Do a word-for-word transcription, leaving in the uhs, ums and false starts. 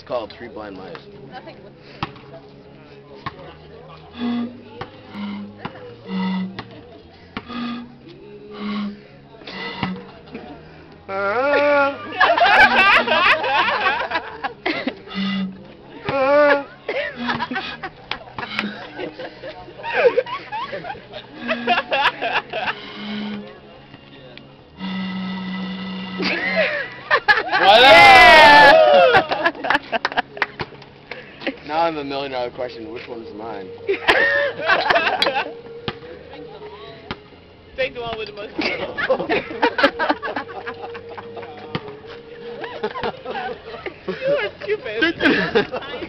called Three Blind Mice. Nothing. Yeah! Now I have a million dollar question. Which one is mine? Take the one with the most. You are stupid.